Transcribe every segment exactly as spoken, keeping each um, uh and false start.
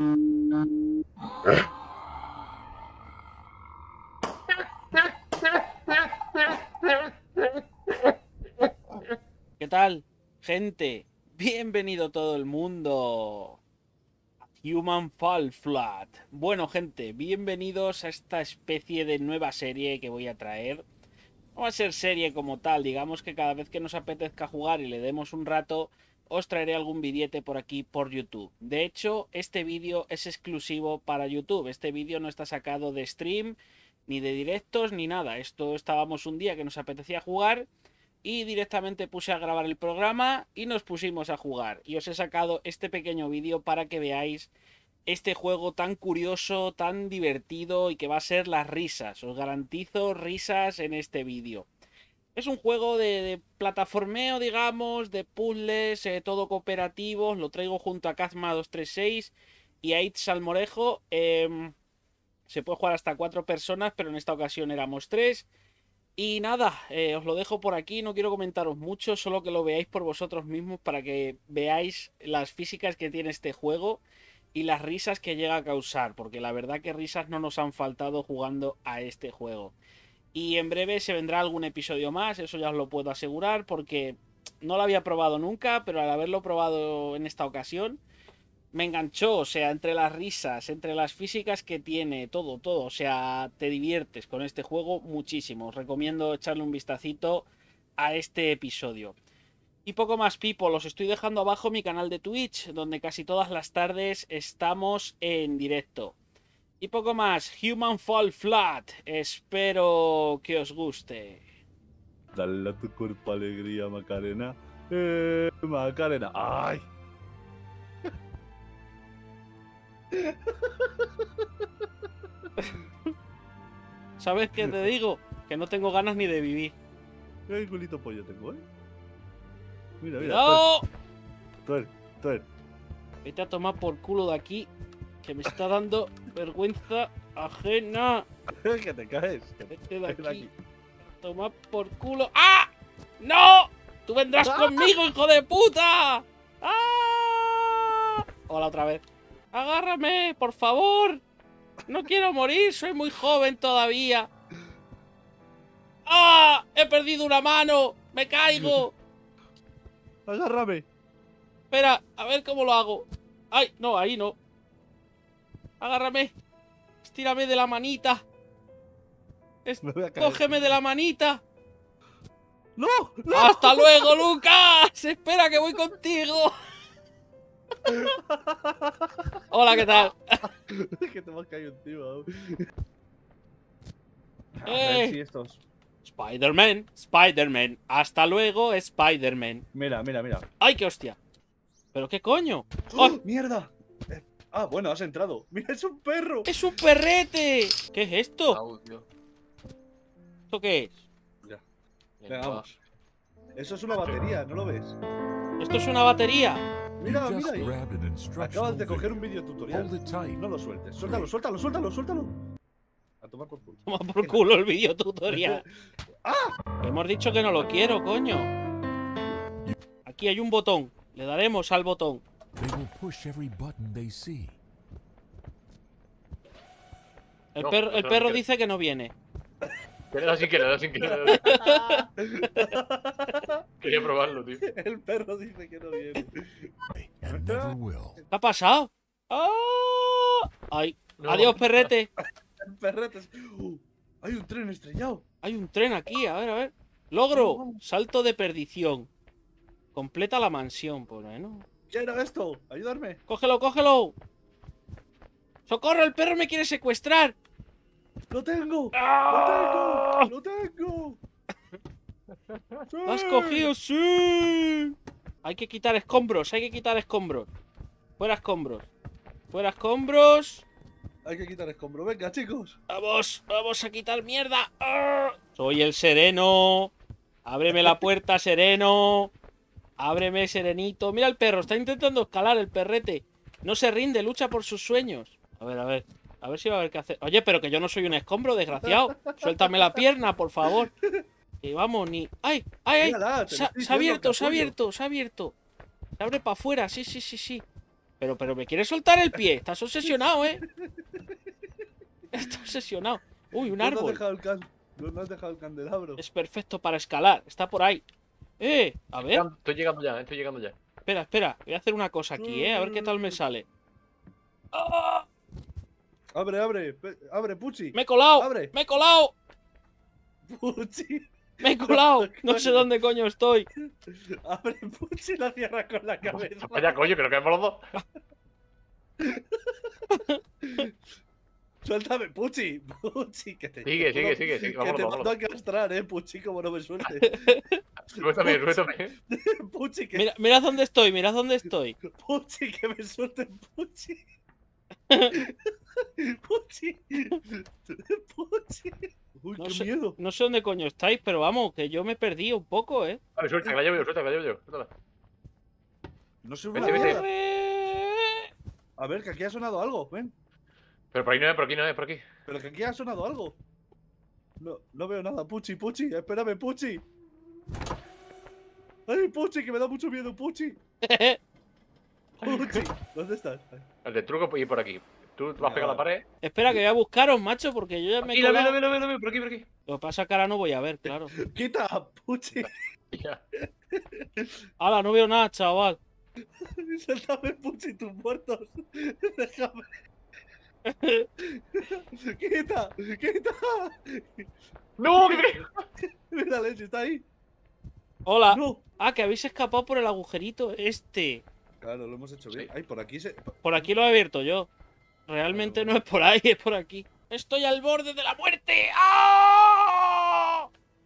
¿Qué tal, gente? Bienvenido todo el mundo a Human Fall Flat. Bueno, gente, bienvenidos a esta especie de nueva serie que voy a traer. No va a ser serie como tal, digamos que cada vez que nos apetezca jugar y le demos un rato, os traeré algún billete por aquí por YouTube. De hecho, este vídeo es exclusivo para YouTube. Este vídeo no está sacado de stream, ni de directos, ni nada. Esto estábamos un día que nos apetecía jugar y directamente puse a grabar el programa y nos pusimos a jugar. Y os he sacado este pequeño vídeo para que veáis este juego tan curioso, tan divertido y que va a ser las risas. Os garantizo risas en este vídeo. Es un juego de, de plataformeo, digamos, de puzzles, eh, todo cooperativo. Lo traigo junto a Kazma doscientos treinta y seis y a Itz Salmorejo. Eh, se puede jugar hasta cuatro personas, pero en esta ocasión éramos tres. Y nada, eh, os lo dejo por aquí, no quiero comentaros mucho, solo que lo veáis por vosotros mismos para que veáis las físicas que tiene este juego y las risas que llega a causar, porque la verdad que risas no nos han faltado jugando a este juego. Y en breve se vendrá algún episodio más, eso ya os lo puedo asegurar, porque no lo había probado nunca, pero al haberlo probado en esta ocasión me enganchó, o sea, entre las risas, entre las físicas que tiene, todo, todo, o sea, te diviertes con este juego muchísimo. Os recomiendo echarle un vistacito a este episodio. Y poco más, people, os estoy dejando abajo mi canal de Twitch, donde casi todas las tardes estamos en directo. Y poco más, Human Fall Flat, espero que os guste. Dale a tu cuerpo alegría, Macarena. Eh, Macarena. ¡Ay! ¿Sabes qué te digo? Que no tengo ganas ni de vivir. ¡Qué culito pollo tengo, eh! Mira, mira. ¡No! Tuer, tuer. Vete a tomar por culo de aquí, que me está dando vergüenza ajena. Que te caes. Que te Vete de aquí. aquí. Toma por culo. ¡Ah! ¡No! ¡Tú vendrás conmigo, hijo de puta! ¡Ah! Hola otra vez. ¡Agárrame, por favor! No quiero morir, soy muy joven todavía. ¡Ah! ¡He perdido una mano! ¡Me caigo! Agárrame. Espera, a ver cómo lo hago. ¡Ay! No, ahí no. Agárrame. Estírame de la manita. Es... Me voy a caer. Cógeme de la manita. ¡No! ¡No! ¡Hasta luego, Lucas! ¡Espera que voy contigo! Hola, ¿qué tal? Que te me has caído encima. A Eh. ver si estos. Spider-Man, Spider-Man. Hasta luego, Spider-Man. Mira, mira, mira. ¡Ay, qué hostia! ¿Pero qué coño? ¡Oh, ¡Oh! mierda! Eh, ah, bueno, has entrado. Mira, es un perro. ¡Es un perrete! ¿Qué es esto? Audio. ¿Esto qué es? Ya. Venga, vamos. Eso es una batería, ¿no lo ves? ¿Esto es una batería? Mira, mira ahí. Acabas de coger un vídeo tutorial. No lo sueltes. Suéltalo, suéltalo, suéltalo, suéltalo. A tomar por culo. Toma por culo el vídeo tutorial. ¡Ah! Hemos dicho que no lo quiero, coño. Aquí hay un botón. Le daremos al botón. El, No, perro, el no, perro que- dice que no viene. Querer sin querer, sin querer. Quería probarlo, tío. El perro dice que no viene. ¿Qué ha pasado? ¡Ah! ¡Ay! No. ¡Adiós, perrete! El perrete es... ¡Uh! Hay un tren estrellado. Hay un tren aquí, a ver, a ver. ¡Logro! Vamos. Salto de perdición. Completa la mansión, pues bueno. ¿Qué era esto? Ayudarme. ¡Cógelo, cógelo! ¡Socorro! ¡El perro me quiere secuestrar! ¡Lo tengo! ¡Ah! ¡Lo tengo! ¡Sí! ¡Lo has cogido! ¡Sí! Hay que quitar escombros, hay que quitar escombros. Fuera escombros. Fuera escombros. Hay que quitar escombro. Venga, chicos. Vamos, vamos a quitar mierda. ¡Ah! Soy el sereno. Ábreme la puerta, sereno. Ábreme, serenito. Mira el perro, está intentando escalar el perrete. No se rinde, lucha por sus sueños. A ver, a ver. A ver si va a haber que hacer. Oye, pero que yo no soy un escombro, desgraciado. Suéltame la pierna, por favor. Y vamos, ni. ¡Ay! ¡Ay, ay! Mírala, te Se lo ha- estoy se ha diciendo, abierto, se ha capullo. abierto, se ha abierto. Se abre para afuera, sí, sí, sí, sí. Pero, pero me quieres soltar el pie. Estás obsesionado, ¿eh? Estás obsesionado. Uy, un ¿Dónde has árbol. dejado el can... ¿Dónde has dejado el candelabro? Es perfecto para escalar. Está por ahí. Eh, a ver. Estoy llegando ya, estoy llegando ya. Espera, espera. Voy a hacer una cosa aquí, ¿eh? A ver qué tal me sale. ¡Ah! Abre, abre, pe- abre, Puchi. ¡Me he colado! Abre. ¡Me he colado! Puchi. ¡Me he colado! No sé dónde coño estoy. Abre, Puchi, la cierra con la cabeza. Vaya coño, que nos caemos los dos. Suéltame, Puchi. Puchi, que te. Sigue, te sigue, juro sigue, sigue, Que vámonos, te vámonos. mando a castrar, eh, Puchi, como no me sueltes. Suéltame, suéltame. Puchi, que. Mira, mirad dónde estoy, mirad dónde estoy. Puchi, que me suelten, Puchi. Puchi. Puchi. Uy, No qué sé, miedo. no sé dónde coño estáis, pero vamos, que yo me perdí un poco, ¿eh? Vale, suelta, que la llevo yo, suelta, que la llevo yo. Suéltala. No sé Vete, una vete. mierda. A ver, que aquí ha sonado algo, ven. Pero por ahí no es, por aquí no es, por aquí. Pero que aquí ha sonado algo. No, no veo nada, Puchi, Puchi, espérame, Puchi. Ay, Puchi, que me da mucho miedo, Puchi. Puchi, ¿dónde estás? El de truco y por aquí. Tú vas a pegar a la pared. Espera, que voy a buscaros, macho, porque yo ya me he Aquí, la veo, la colado. veo, la veo, la veo, por aquí, por aquí. Lo que pasa es que ahora no voy a ver, claro. Quita, Puchi. Ya. Ahora no veo nada, chaval. Suéltame, Puchi, tus muertos. Déjame. Quita, quita. ¡No! ¿Qué crees? Mira, Leche, está ahí. Hola. No. Ah, que habéis escapado por el agujerito este. Claro, lo hemos hecho bien. Sí. Ay, por aquí se. Por aquí lo he abierto yo. Realmente no es por ahí, es por aquí. Estoy al borde de la muerte. ¡Ah!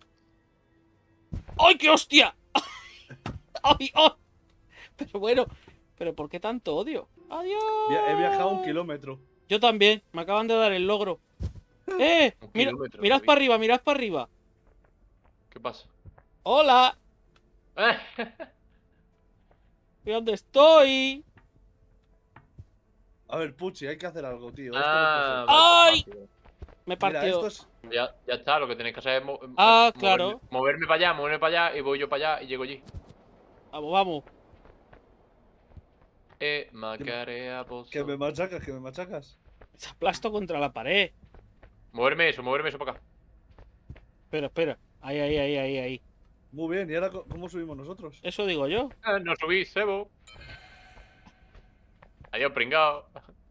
¡Ay, qué hostia! ¡Ay, ay! Pero bueno, ¿pero por qué tanto odio? ¡Adiós! Via- He viajado un kilómetro. Yo también, me acaban de dar el logro. ¡Eh! Un Mira, kilómetro, mirad David. para arriba, mirad para arriba. ¿Qué pasa? ¡Hola! Eh. ¿Y dónde estoy? A ver, Puchi, hay que hacer algo, tío. Esto Ah, no ¡Ay! vale, pues Me puede ser. Mira, partió. esto es. ya, ya está, lo que tenéis que hacer es mo- Ah, moverme- claro. moverme para allá, moverme para allá y voy yo para allá y llego allí. Vamos, vamos. Eh, macarea, pozo. Que me machacas, que me machacas. Se aplasto contra la pared. Moverme eso, moverme eso para acá. Espera, espera. Ahí, ahí, ahí, ahí, ahí. Muy bien, ¿y ahora co- cómo subimos nosotros? Eso digo yo. Eh, no subí, cebo. Adiós, pringao.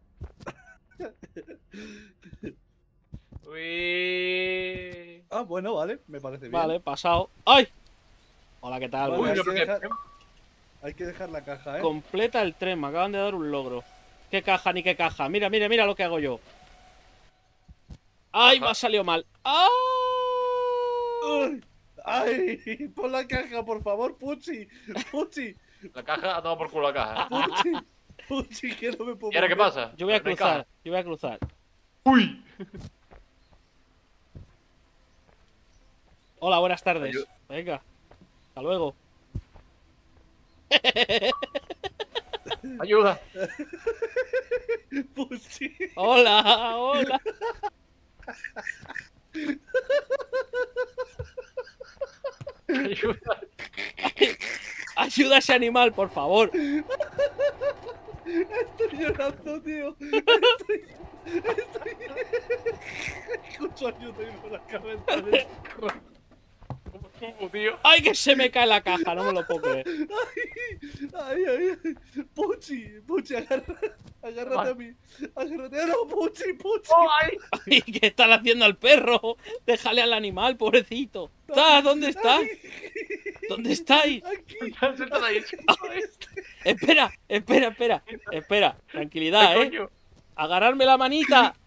Uy. Ah, bueno, vale, me parece bien. Vale, pasado. ¡Ay! Hola, ¿qué tal? Vale, Uy, hay, no, que porque- dejar, hay que dejar la caja, ¿eh? Completa el tren, me acaban de dar un logro. ¿Qué caja ni qué caja? Mira, mira, mira lo que hago yo. ¡Ay, me ha salido mal! ¡Ah! ¡Ay! ¡Ay! Pon la caja, por favor, Puchi. Puchi. La caja, ha tomado por culo la caja. Puchi. Puchi, que no me puedo ¿Y ahora qué mover. pasa? Yo voy a No hay cruzar, caja. yo voy a cruzar. ¡Uy! Hola, buenas tardes. Ayuda. Venga, hasta luego. ¡Ayuda! Puchi. Hola, hola. ¡Ayuda! Ayuda a ese animal, por favor. Estoy llorando, tío. Estoy. Estoy. Escucho ayuda y por la cabeza del perro. ¿Cómo, tío? ¡Ay, que se me cae la caja! No me lo puedo creer. Ay, ay, ay. Puchi, Puchi, agarra, agárrate a mí. Agárrate. ¡Ah, no, Puchi, Puchi! ¡Ay! ¿Y qué están haciendo al perro? Déjale al animal, pobrecito. ¿Estás? ¿Dónde estás? ¿Dónde estáis? Aquí. Suéltala ahí. Espera, espera, espera. Espera, tranquilidad, ¿Qué eh. coño? Agarrarme la manita.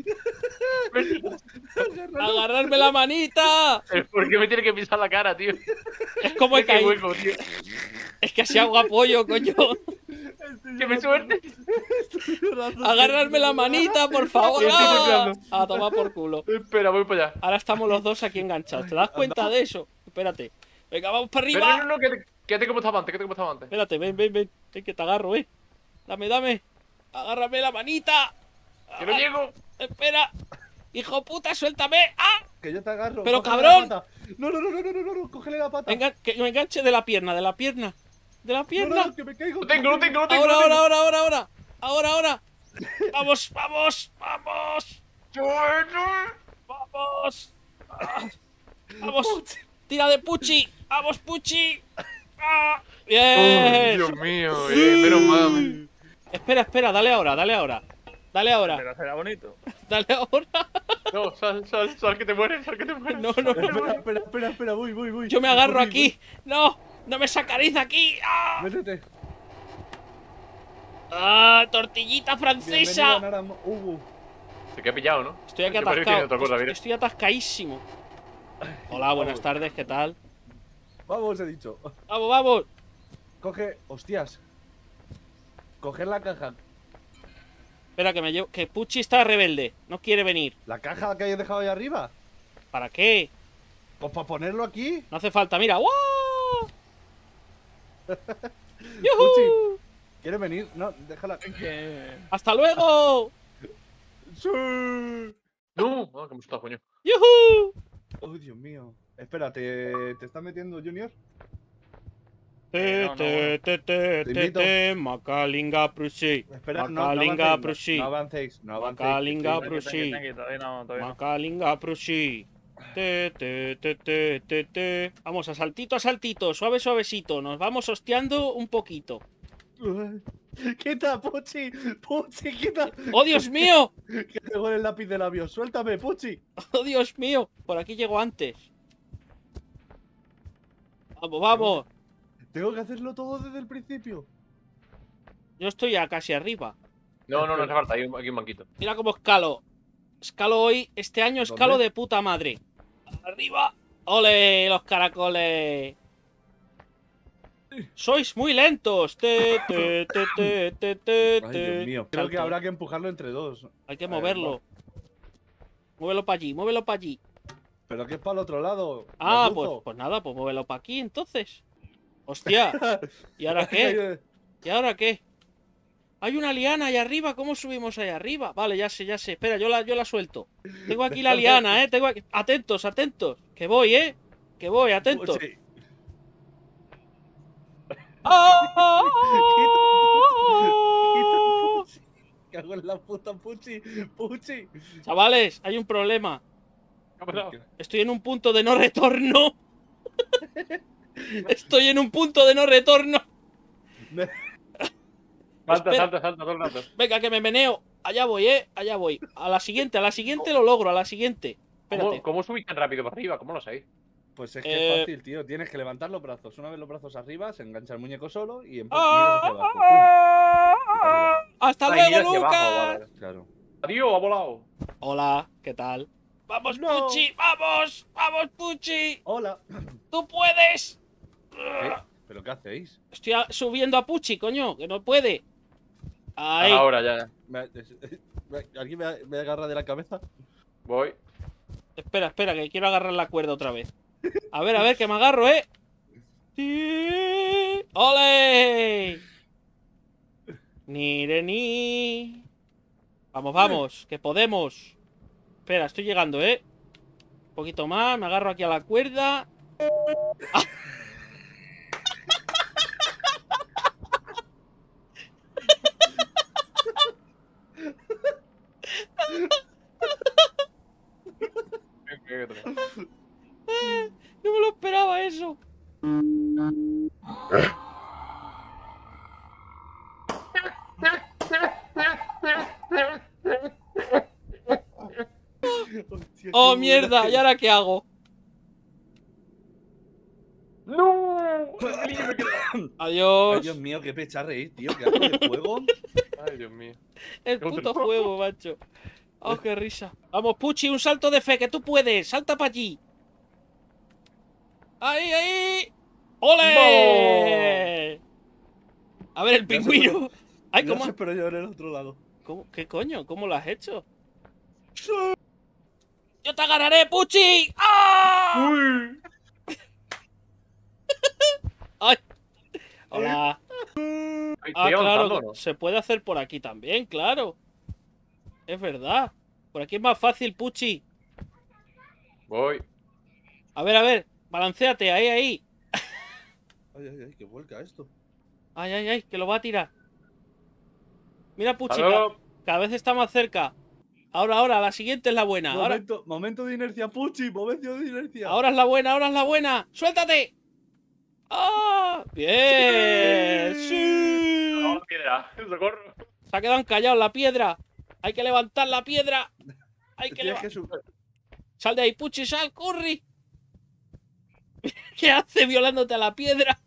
Agárralo. Agarrarme la manita. ¿Por qué me tiene que pisar la cara, tío? Es como he Qué caído. hueco, tío. Es que así hago apoyo, coño. Estoy ¡Que me llorando. suelte! Estoy llorando. Agarrarme la manita, por favor. Estoy ¡Ah! temblando. A tomar por culo. Espera, voy para allá. Ahora estamos los dos aquí enganchados. ¿Te das cuenta de eso? Espérate. Venga, vamos para Pero arriba. no, no, no, quédate, quédate como estaba antes, quédate como estaba antes. Espérate, ven, ven, ven. Ven que te agarro, eh. Dame, dame. Agárrame la manita. ¡Que no llego! Espera. Hijo puta, suéltame. ¡Ah! Que yo te agarro. Pero, cógele cabrón. la pata. No, no, no, no, no, no, no, no, cógele la pata. Venga, que me enganche de la pierna, de la pierna. De la No, pierna. no, que me caigo. ¡Lo tengo, lo tengo, lo tengo! Ahora, lo ahora, tengo. ahora, ahora, ahora. ahora, ahora. Vamos, vamos, vamos. Vamos. Ah, vamos. Tira de Pucci. Vamos, Pucci. Ah, bien. Oh, Dios mío, bien, menos mal. Espera, espera, dale ahora, dale ahora. Dale ahora. Pero será bonito. Dale ahora. No, sal, sal, sal, que te mueres, sal, que te mueres. No, no, Espera, no. espera, espera, espera, voy, voy, voy. Yo me agarro Voy, aquí. No, no me sacaréis de aquí. ¡Ah! voy. Métete. ¡Ah! Tortillita Bienvenido a francesa. Naram- uh, Se queda pillado, ¿no? Estoy aquí Te parece que tiene otra cosa, atascado. mira. Estoy atascadísimo. Hola, buenas tardes, ¿qué tal? Vamos, he dicho. Vamos, vamos. Coge, hostias. Coger la caja. Espera, que me llevo. Que Pucci está rebelde. No quiere venir. ¿La caja que hayas dejado ahí arriba? ¿Para qué? Pues para ponerlo aquí. No hace falta, mira. ¡Wow! Pucci, ¡Yujú! ¿quieres venir? No, déjala. ¡Hasta luego! Sí. No, ah, que me está, coño. ¡Yujú! Oh, Dios mío. Espera, ¿te, te está metiendo Junior? Te, no, no, te, te, te, Te te, invito. te, Macalinga Prusi. Espera, no, no Macalinga avancéis, Prusi. no avancéis, no avancéis. Macalinga Estoy- Prusi. Tranqui, tranqui, todavía no, todavía no. Macalinga Prusi. Te, te, te, te, te, te. Vamos, a saltito a saltito, suave, suavecito. Nos vamos hosteando un poquito. ¡Quita, Pucci! ¡Pucci, quita! ¡Oh, Dios mío! Que tengo el lápiz de labios. ¡Suéltame, Pucci! ¡Oh, Dios mío! Por aquí llego antes. Vamos, vamos. Tengo que hacerlo todo desde el principio. Yo estoy ya casi arriba. No, no, no hace falta, hay un, aquí un banquito. Mira cómo escalo. Escalo hoy, este año escalo ¿Dónde? de puta madre. Arriba. ¡Ole, los caracoles! Sois muy lentos. Te, te, te, te, te, te, Ay, te. Dios mío. Creo que Salto. habrá que empujarlo entre dos. Hay que A ver, moverlo. Muévelo para allí, muévelo para allí. Pero que es para el otro lado. Ah, merluzo. pues, pues nada, pues muévelo para aquí entonces. Hostia. ¿Y ahora qué? ¿Y ahora qué? Hay una liana ahí arriba. ¿Cómo subimos ahí arriba? Vale, ya sé, ya sé. Espera, yo la, yo la suelto. Tengo aquí la liana, eh. Tengo aquí... Atentos, atentos. Que voy, eh. Que voy, atentos. Pucci, ¡Ah! quita, Pucci. Cago en la puta, Pucci. Pucci. Chavales, hay un problema. ¿Qué ha pasado? Estoy en un punto de no retorno. Estoy en un punto de no retorno. Me- Salta, Espera. salta, salta todo el rato. Venga, que me meneo. Allá voy, eh. Allá voy. A la siguiente, a la siguiente lo logro, a la siguiente. Espérate. ¿Cómo, ¿Cómo subís tan rápido para arriba? ¿Cómo lo sabéis? Pues es que Eh, es fácil, tío. Tienes que levantar los brazos. Una vez los brazos arriba, se engancha el muñeco solo y empu- miras hacia abajo. ¡Pum! ¡Hasta Ay, luego, mira hacia Lucas! abajo, vale. Claro. Adiós, ha volado. Hola, ¿qué tal? ¡Vamos, No. Pucci! ¡Vamos! ¡Vamos, Pucci! Hola. ¡Tú puedes! ¿Qué? ¿Pero qué hacéis? Estoy a- subiendo a Pucci, coño, que no puede. Ahí. Ahora ya, ya. Me- me- ¿Alguien me, me agarra de la cabeza? Voy. Espera, espera, que quiero agarrar la cuerda otra vez. A ver, a ver, que me agarro, ¿eh? Sí. ¡Ole! Ni de ni. Vamos, vamos, que podemos. Espera, estoy llegando, ¿eh? Un poquito más, me agarro aquí a la cuerda. ¡Ah! No me lo esperaba eso. Hostia, ¡Oh, qué mierda! buena. ¿Y ahora qué hago? ¡No! ¡Qué me queda! Ay, Adiós. Dios mío, qué pecha reír, tío. ¿Qué haces de fuego? Ay, Dios mío. El Otro. puto juego, macho. Oh, qué risa. Vamos, Pucci, un salto de fe, que tú puedes. Salta para allí. ¡Ahí, ahí! ¡Ole! A ver, el Ya sé, pingüino. Ay, No ¿cómo? sé, pero yo en el otro lado. ¿Cómo? ¿Qué coño? ¿Cómo lo has hecho? ¡Yo te agarraré, Pucci! ¡Ah! ¡Uy! ¡Ay! Hola. Estoy Ah, claro, avanzando, ¿no? se puede hacer por aquí también, claro. Es verdad. Por aquí es más fácil, Pucci. Voy. A ver, a ver. Balanceate, ahí, ahí. Ay, ay, ay, qué vuelca esto. Ay, ay, ay, que lo va a tirar. Mira, Puchi, Hasta luego. ca- cada vez está más cerca. Ahora, ahora, la siguiente es la buena. Ahora, Momento, momento de inercia, Puchi, momento de inercia. ahora es la buena, ahora es la buena. ¡Suéltate! ¡Ah! ¡Bien! ¡Sí! No, piedra. Socorro. Se ha quedado encallado en la piedra. Hay que levantar la piedra. Hay que Tienes levantar. que subir. Sal de ahí, Puchi, sal, corre. ¿Qué hace violándote a la piedra?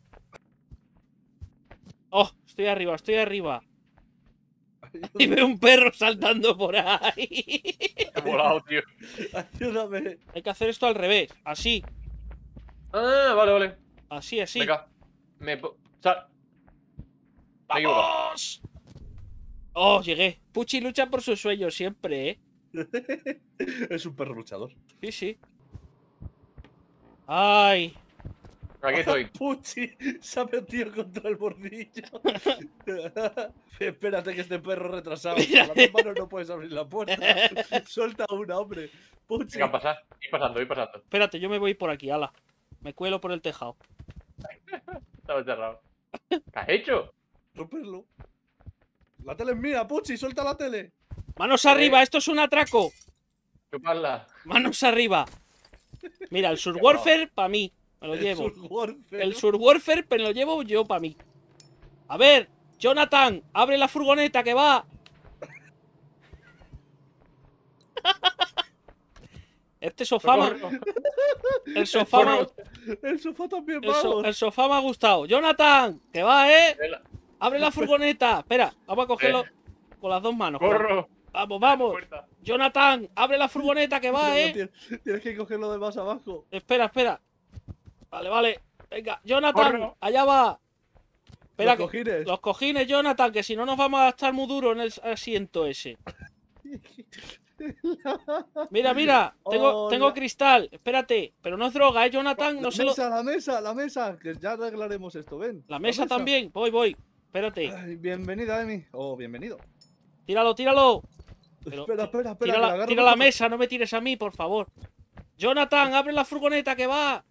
Oh, estoy arriba, estoy arriba. Y veo un perro saltando por ahí. He volado, tío. Ayúdame. Hay que hacer esto al revés, así, Ah, vale, vale. así, así. Venga. Me. po- Sal. Me he equivocado. ¡Vamos! Oh, llegué. Puchi lucha por sus sueños siempre, ¿eh? Es un perro luchador. Sí, sí. Ay. Aquí estoy. Puchi se ha metido contra el bordillo. Espérate que este perro retrasado. Con las dos manos no puedes abrir la puerta. Suelta a un hombre. Puchi. Venga, pasar. Ir pasando, ir pasando. Espérate, yo me voy por aquí, ala. Me cuelo por el tejado. Estaba cerrado. ¿Qué has hecho? Romperlo. La tele es mía, Puchi, suelta la tele. ¡Manos arriba! ¡Esto es un atraco! Chuparla. ¡Manos arriba! Mira, el Surwarfare para mí. Me lo llevo. El Surwarfare, El ¿no? Surwarfare me lo llevo yo para mí. A ver, Jonathan, abre la furgoneta que va. Este sofá me, Socorro. el sofá me, El sofá también, el, so- vamos. el sofá me ha gustado. Jonathan, que va, eh. Vela. Abre la furgoneta. Espera, vamos a cogerlo con las dos manos. Corro. Vamos, vamos. Puerta. Jonathan, abre la furgoneta que va, No, eh. tienes, tienes que cogerlo de más abajo. Espera, espera. Vale, vale. Venga, Jonathan, Corro. allá va. Espera, Los que- cojines. los cojines, Jonathan, que si no nos vamos a estar muy duro en el asiento ese. Mira, mira, tengo, Oh, tengo la- cristal. Espérate, pero no es droga, ¿eh, Jonathan? No la se lo... mesa, la mesa, la mesa. Que ya arreglaremos esto, ven. La mesa también. Voy, voy. Espérate. Ay, bienvenida, Emi. Oh, bienvenido. Tíralo, tíralo. Pero- espera, espera, espera. Tira que la, agarro tira con la la- mesa, no me tires a mí, por favor. Jonathan, abre la furgoneta que va.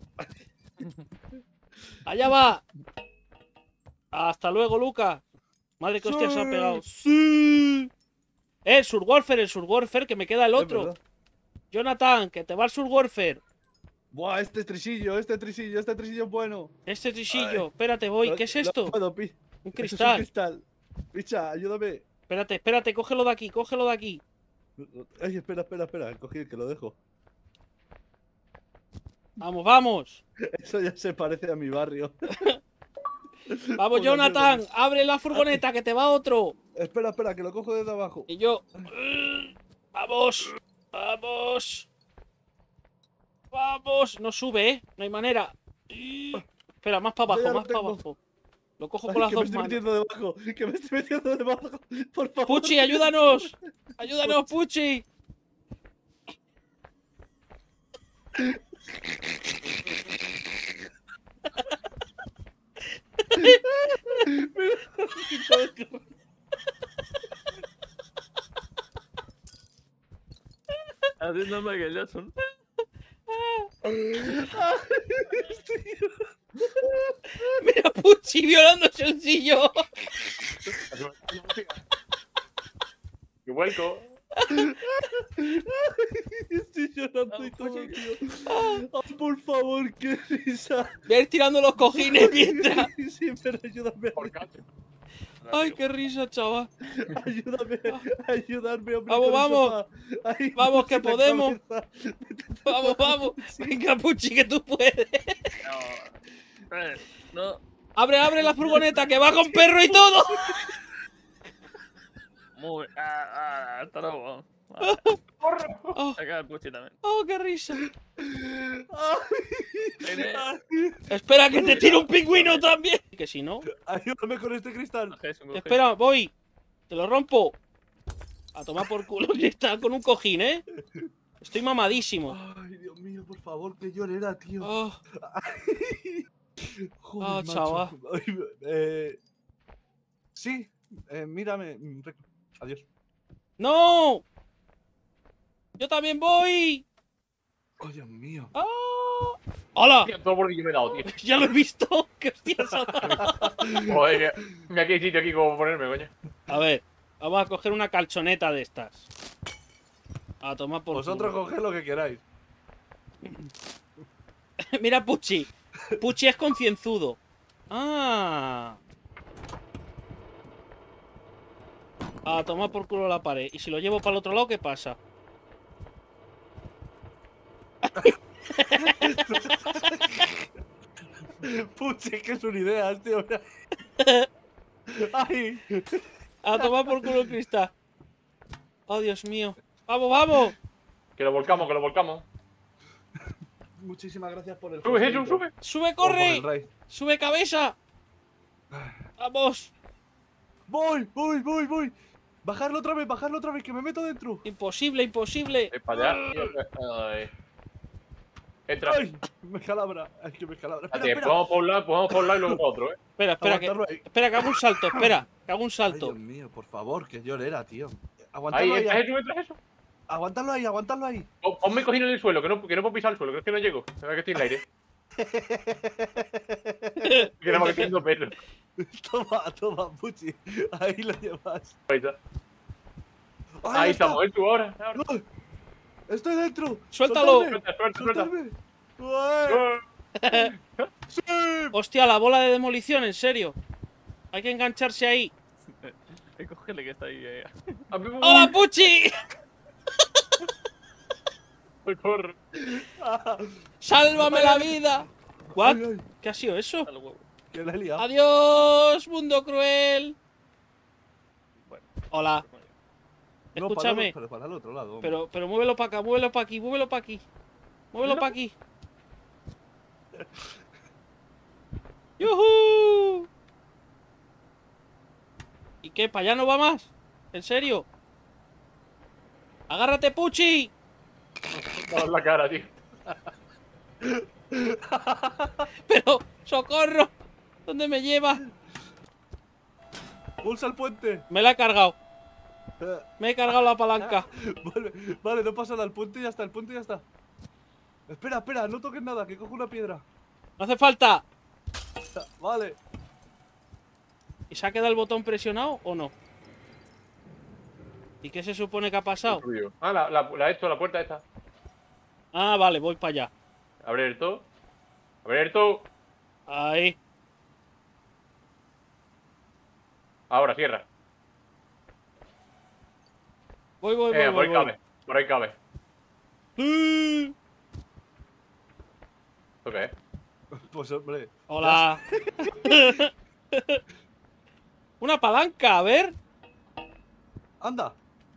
Allá va. Hasta luego, Lucas. Madre que hostia se ha pegado. Sí. Eh, el Surwarfare, el Surwarfare, que me queda el Es otro. verdad. Jonathan, que te va el Surwarfare. Buah, este trisillo, este trisillo, este trisillo es bueno. Este trisillo. Espérate, voy. Lo- ¿Qué es lo esto? puedo, pi. Un Eso es cristal. un cristal. Picha, ayúdame. Espérate, espérate, cógelo de aquí, cógelo de aquí. Ay, espera, espera, espera. Cogí que lo dejo. Vamos, vamos. Eso ya se parece a mi barrio. Vamos, Joder, Jonathan, abre la furgoneta que te va otro. Espera, espera, que lo cojo desde abajo. Y yo. Vamos, vamos. Vamos. No sube, ¿eh? No hay manera. Espera, más para Yo ya abajo, lo más para tengo. abajo. Lo cojo Ay, con las que me dos estoy manos. metiendo debajo, que me estoy metiendo debajo. Por favor. Puchi, ayúdanos. Ayúdanos, Puchi. Haciendo Michael Jackson. Mira, Puchi violándose el sillón. ¡Qué vuelco! Estoy llorando y todo, tío. Ay, por favor, qué risa. Voy a ir tirando los cojines mientras. Sí, pero ayúdame. Por cacho. Ay, qué risa, chaval. Ayúdame, ayúdame, hombre. Vamos, con el vamos. sofá. Ay, Vamos, que la podemos. cabeza. Vamos, vamos. Venga, Puchi, que tú puedes. No. Eh, no. Abre, abre la furgoneta, que va con perro y todo. Muy. Ah, ah, hasta luego. Ah, Oh, acá el Puchi también. oh, qué risa. Viene. Espera, que te tiro un pingüino también. Que si no. Ayúdame con este cristal. Coge, es un coge. Espera, voy. Te lo rompo. A tomar por culo que está con un cojín, ¿eh? Estoy mamadísimo. Ay, Dios mío, por favor, que llorera, tío. Oh, Joder, Ah, macho. chaval. Ay, eh, sí, eh, mírame. mm, rec- Adiós. ¡No! ¡Yo también voy! Oh, Dios mío. ¡Ah! ¡Hola! Tío, todo bordillo me he dado, tío. Ya lo he visto. ¡Qué hostias ha dado! Joder, que- mira aquí hay sitio aquí como ponerme, coño. A ver, Vamos a coger una calchoneta de estas. A tomar por Vosotros culo. coged lo que queráis. Mira Puchi. Puchi es concienzudo. Ah. A tomar por culo la pared. Y si lo llevo para el otro lado, ¿qué pasa? Puchi, que son ideas, tío. ¡Ay! A tomar por culo el cristal. Oh, Dios mío. ¡Vamos, vamos! Que lo volcamos, que lo volcamos. Muchísimas gracias por el Sube, Jesús, hostito. sube. ¡Sube, O por corre! el raid. ¡Sube cabeza! ¡Vamos! Voy, voy, voy, voy. Bajarlo otra vez, bajarlo otra vez, que me meto dentro. Imposible, imposible. Es para allá. Ay. Entra. ¡Ay! Me calabra. Ay, que me calabra. Espera, Espérate, espera. pues vamos por un lado, pues vamos por un lado y luego por otro, ¿eh? Espera, espera, que, Aguantarlo ahí. espera, que hago un salto, espera, que hago un Ay, salto. Dios mío, por favor, que llorera, tío. Ahí, Aguantarlo ahí, entra Jesús, entra Jesús. aguantarlo ahí, aguantarlo ahí. Pon- Ponme cojín en el suelo, que no, que no puedo pisar el suelo, que es que no llego. Se ve que estoy en el aire. Que nada más que teniendo pelo. Toma, toma, Puchi. Ahí lo llevas. Ahí está. ¡Ahí, Ahí está! estamos, ¿eh? Tú ahora. ahora. ¡No! ¡Estoy dentro! ¡Suéltalo! ¡Soltadme! Suelta, suelta, suelta. ¡Soltadme! ¡Ué! Ah. ¡Sí! Hostia, la bola de demolición, en serio. Hay que engancharse ahí. Eh, cógele que está ahí. Eh. A mí me- ¡Hola, Puchi! Uy, corre. ¡Sálvame la vida! ¿What? Ay, ay, ¿Qué ha sido eso? Al huevo. que la he liado. ¡Adiós, mundo cruel! Bueno, Hola, No, escúchame. Para, el- para el otro lado. hombre. Pero, pero muévelo para acá, muévelo para aquí, muévelo para aquí. Muévelo para aquí. ¡Yujú! ¿Y qué? ¿Para allá no va más? ¿En serio? ¡Agárrate, Puchi! Dale en la cara, tío. ¡Pero, socorro! ¿Dónde me lleva? Pulsa el puente. Me la he cargado. Eh, Me he cargado la palanca. Vale, vale, no pasa nada. El puente ya está, el puente ya está. Espera, espera, no toques nada, que cojo una piedra. No hace falta. Vale. ¿Y se ha quedado el botón presionado o no? ¿Y qué se supone que ha pasado? Ah, la, la, la esto, la puerta esta. Ah, vale, voy para allá. Abre esto. Abre esto. Ahí. Ahora, cierra. Voy, voy, voy, Eh, por voy, ahí voy. cabe. Por ahí cabe. ¡Sí! ¿Esto qué es? Pues hombre. Hola. Una palanca, a ver. Anda.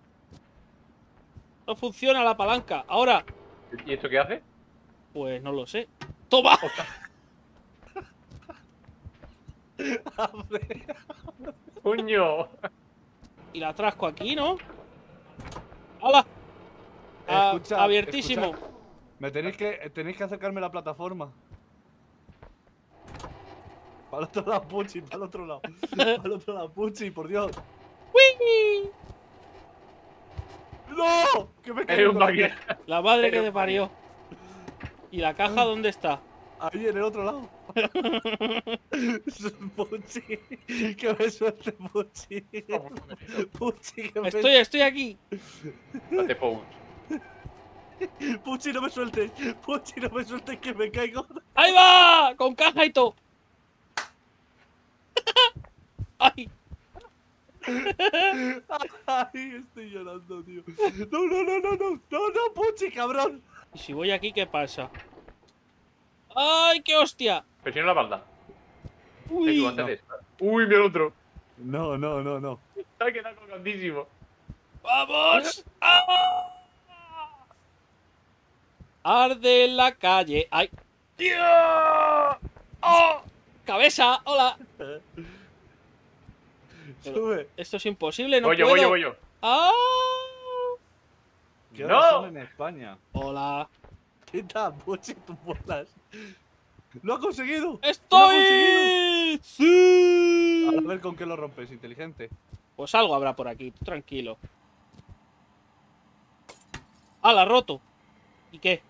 No funciona la palanca. Ahora, ¿Y esto qué hace? pues no lo sé. ¡Toma! Abre. ¡Coño! Y la trasco aquí, ¿no? ¡Hala! Ah, Escucha, abiertísimo. escucha. Me tenéis que, tenéis que acercarme a la plataforma. Para el otro lado, Puchi, para el otro lado. Para el otro lado, Puchi, por Dios. ¡Wii! ¡No! ¡Que me Eres caigo! un máquina. La madre que Pero- te parió. ¿Y la caja dónde está? Ahí, en el otro lado. Puchi, que me suelte, Puchi. Puchi, que me Estoy, estoy aquí. Date pause. Puchi, no me sueltes. Puchi, no me sueltes, que me caigo. ¡Ahí va! Con caja y todo. ¡Ay! Ay, estoy llorando, tío. No, no, no, no, no. No, no, Puchi, cabrón. ¿Y si voy aquí, qué pasa? ¡Ay, qué hostia! Presiona la balda. ¡Uy! Jesús, antes de eso. Uy, mira el otro. No, no, no, no. Se ha quedado colgandísimo. ¡Vamos! ¡Ah! Arde en la calle. ¡Ay! ¡Dios! ¡Oh! ¡Cabeza! ¡Hola! Sube. Esto es imposible, no voy yo, puedo. voy yo, voy yo. ¡Ah! ¿Qué ¡No! horas son en España? ¡Hola! Quita, Puchi, tus bolas. ¡Lo ha conseguido! ¡Lo ha conseguido! ¡Estoy! ¡Sí! A ver con qué lo rompes, inteligente. Pues algo habrá por aquí, tú tranquilo. ¡Ah, la ha roto! ¿Y qué?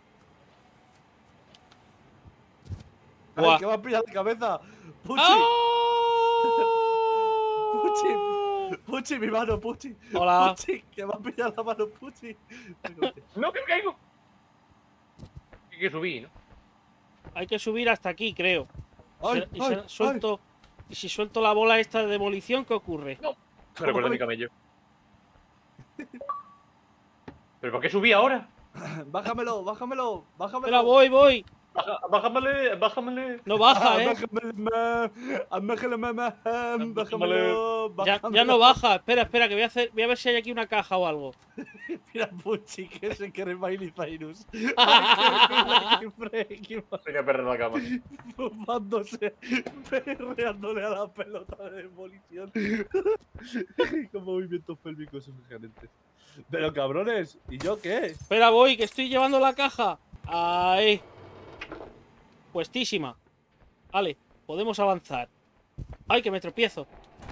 ¡Ay, Buah. que va a pillar la cabeza! ¡Puchi! ¡Ah! Puchi, Puchi, mi mano, Puchi. Hola. Puchi, que me ha pillado la mano, Puchi. No, que me caigo. Hay que subir, ¿no? Hay que subir hasta aquí, creo. Ay, y ay, si suelto, y si suelto la bola esta de demolición, ¿qué ocurre? No. Me recuerda a mi camello. ¿Pero por qué subí ahora? ay. Bájamelo, bájamelo, bájamelo. Espera, voy, voy. Baja, bájamele, bájamele. No baja, Ah, eh. bájamelo, bájamelo, bájamelo, Ya, bájamelo. ya no baja. Espera, espera, que voy a hacer, voy a ver si hay aquí una caja o algo. Mira, Puchi, que se quiere Miley Cyrus. Tenía perder la cama. Fumándose, perreándole a la pelota de demolición. Con movimientos pélvicos sugerentes. Pero cabrones, ¿y yo qué? Espera, voy, que estoy llevando la caja. Ahí. Puestísima. Vale, podemos avanzar. ¡Ay, que me tropiezo!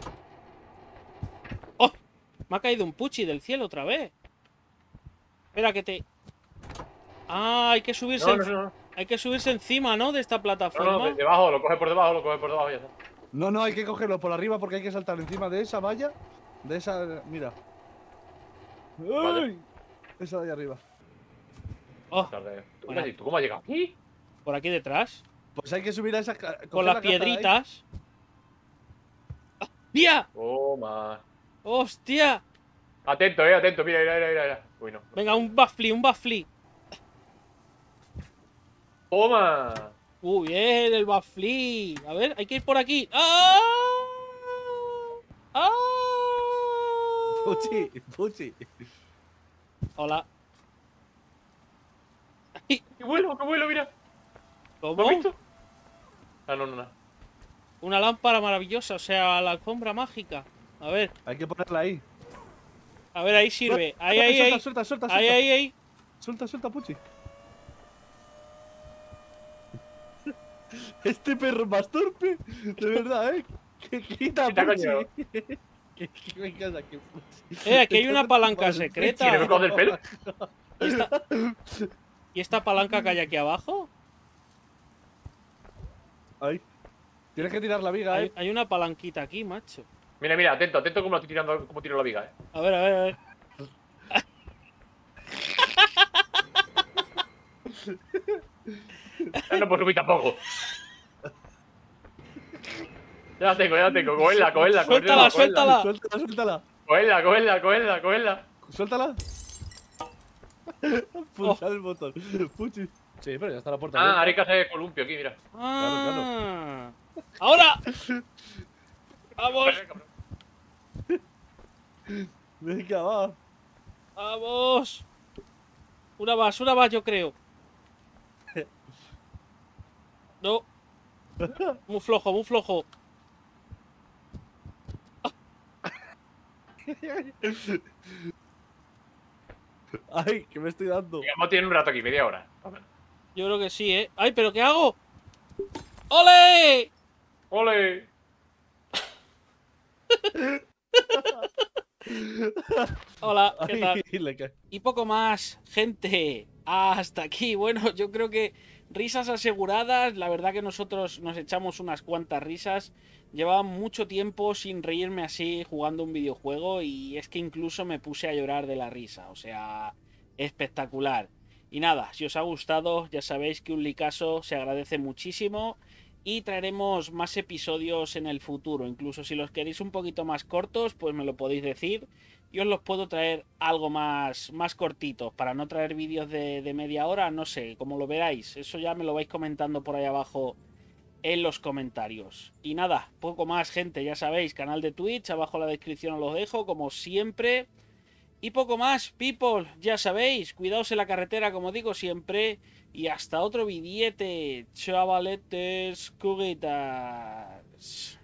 ¡Oh! Me ha caído un puchi del cielo otra vez. Espera, que te... Ah, hay que subirse... No, no, no, no. Hay que subirse encima, ¿no? De esta No, plataforma. no, de- debajo, lo coge por debajo, lo coge por debajo y ya está. No, no, hay que cogerlo por arriba porque hay que saltar encima de esa valla. De esa. Mira. Vale. ¡Ay! Esa de ahí arriba. Oh, Tarde. ¿Tú, Bueno. ¿Tú cómo has llegado aquí? por aquí detrás. Pues hay que subir a esa. ca- Con coger las la caja de ahí. piedritas. ¡Ah! ¡Tía! Toma. ¡Hostia! Atento, eh, atento. Mira, mira, mira, mira. Uy, no. Venga, un baffly, un baffly. Toma. ¡Uh, bien! El baffly. A ver, hay que ir por aquí. ¡Ah! ¡Ah! Puchi, Puchi. Hola. ¡Qué vuelo, qué vuelo, mira! ¿Lo ¿Cómo? has visto? Ah, no, no, no. Una lámpara maravillosa, o sea, la alfombra mágica. A ver, Hay que ponerla ahí. a ver, ahí sirve. Ahí, Suelta, ahí, suelta, ahí. Suelta, suelta, Ahí, suelta. ahí, ahí. Suelta, suelta, Puchi. Este perro más torpe. De verdad, ¿eh? Que quita, Quita, Puchi. coño. Que que vengas aquí, Puchi. Eh, aquí hay una palanca ¿Quiere secreta. me coge el pelo? ¿Y esta, ¿Y esta palanca que hay aquí abajo? Ahí. Tienes que tirar la viga, Hay, ¿eh? hay una palanquita aquí, macho. Mira, mira, atento, atento como lo estoy tirando, como tiro la viga, eh. A ver, a ver, a ver. Ya no puedo subir tampoco. Ya la tengo, ya la tengo. Cogedla, cogedla, Suéltala, cogedla, suéltala. Suéltala, suéltala. Cogedla, cogedla, cogedla, cogedla. Suéltala. Pulsa el botón. Puchi. Sí, pero ya está la puerta Ah, abierta. haré casa de columpio aquí, mira. Ah. ¡Ahora! ¡Vamos! Venga, va. ¡Vamos! Una más, una más, yo creo. No. Muy flojo, muy flojo. Ay, que me estoy dando. Digamos, tiene un rato aquí, media hora. Yo creo que sí, ¿eh? ¡Ay, pero qué hago! ¡Ole! ¡Ole! Hola, ¿qué tal? Ay, le cae. Y poco más, gente. Hasta aquí. Bueno, yo creo que risas aseguradas. La verdad que nosotros nos echamos unas cuantas risas. Llevaba mucho tiempo sin reírme así jugando un videojuego y es que incluso me puse a llorar de la risa. O sea, espectacular. Y nada, si os ha gustado, ya sabéis que un licazo se agradece muchísimo y traeremos más episodios en el futuro. Incluso si los queréis un poquito más cortos, pues me lo podéis decir. Yo os los puedo traer algo más, más cortitos, para no traer vídeos de, de media hora, no sé, como lo veráis. Eso ya me lo vais comentando por ahí abajo en los comentarios. Y nada, poco más, gente, ya sabéis, canal de Twitch, abajo en la descripción os lo dejo, como siempre. Y poco más, people, ya sabéis, cuidaos en la carretera, como digo siempre. Y hasta otro billete, chavaletes, curitas.